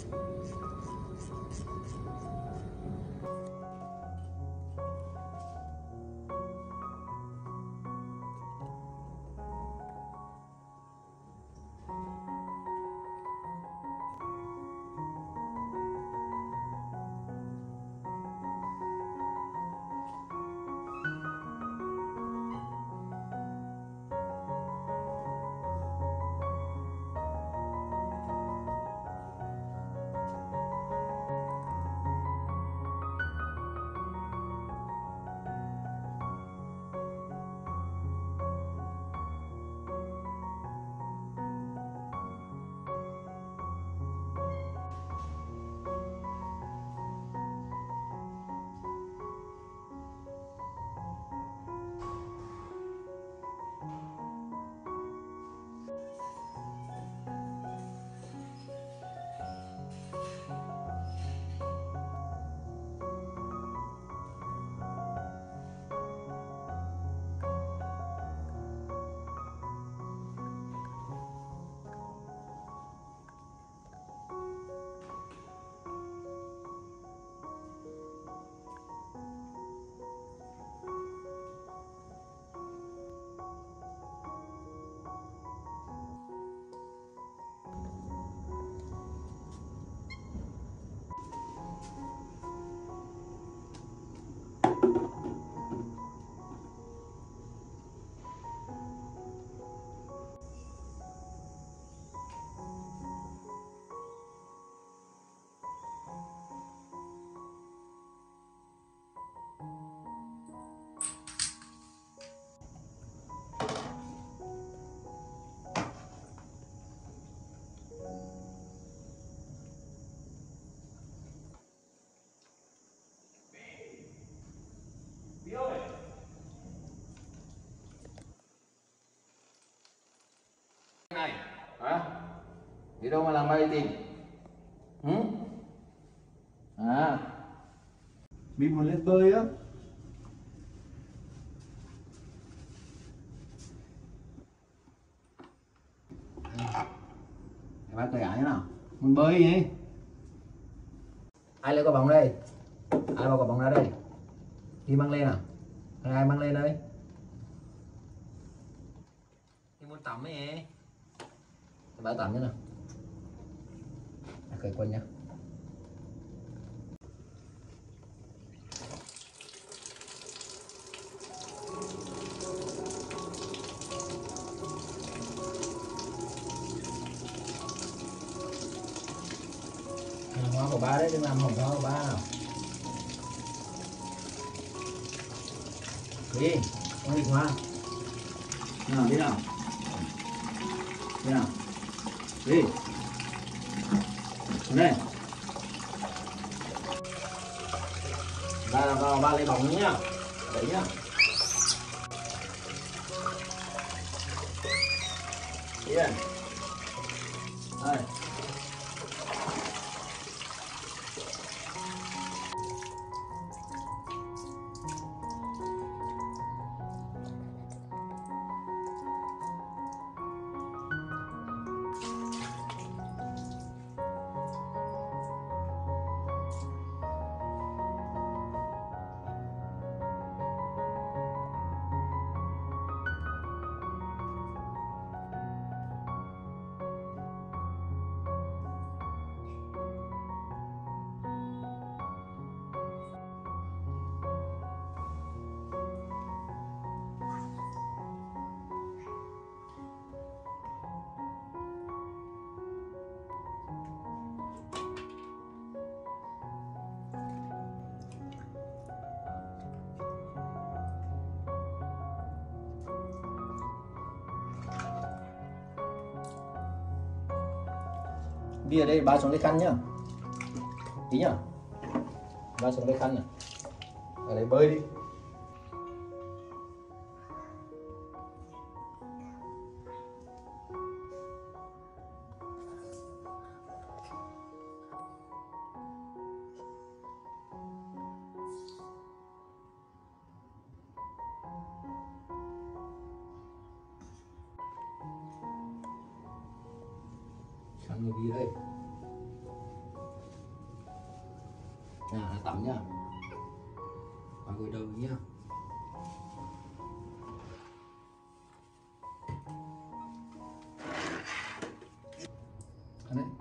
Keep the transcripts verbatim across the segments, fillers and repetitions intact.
Này hả? Đi đâu mà làm bay tìm? Ừ? À, Bi muốn lên bơi á. Bác cười ái thế nào? Muốn bơi gì? Ai lấy quả bóng đây? Ai bỏ quả bóng ra đây? Đi mang lên nào? Ai mang lên đây? Đi muốn tắm ấy. Bác tắm nhé nào. Cởi quần nhá. Hoa của ba đấy, đừng làm hỏng hoa của ba nào. Đi, con nghịch hoa. Nào, đi nào. Đi nào. Đi. Đây. Ba vào ba lấy bóng nữa nhá. Đấy nhá. Đi đây. Đây. Đi ở đây, ba xuống lấy khăn nhá. Tí nhá. Ba xuống lấy khăn này. Ở đây bơi đi. Khăn người đi đây. Nha, tắm nhá. Và gội đầu nhá. Đấy.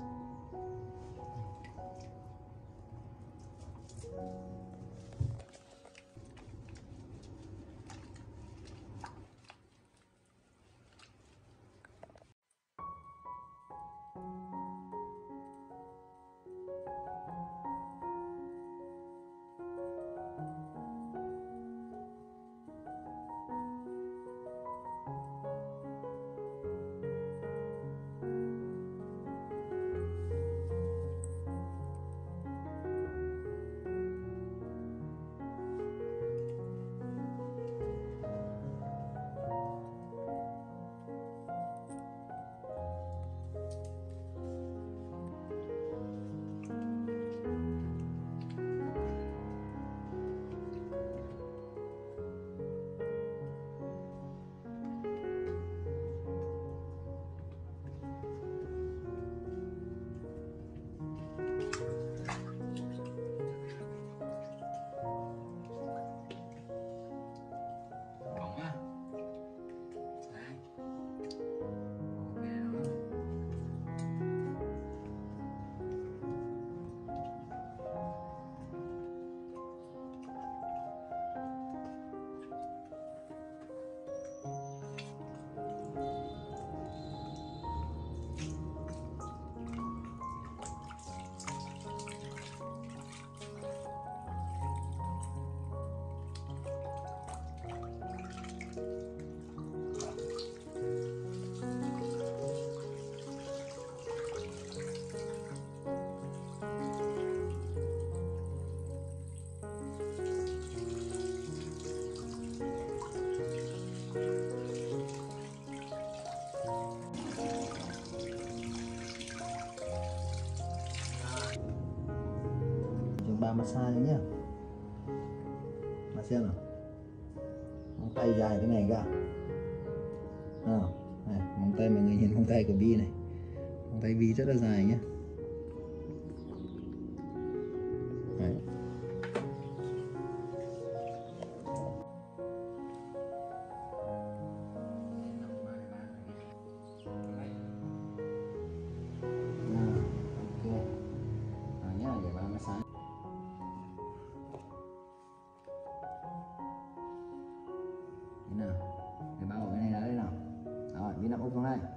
Chúng ba massage nhé. Massage nào. Móng tay dài thế này cả. À, này, móng tay mọi người nhìn móng tay của Bi này. Móng tay Bi rất là dài nhé. Đấy. Nào, để bao cái này ra đây nào. Rồi, Bi nằm úp xuống đây.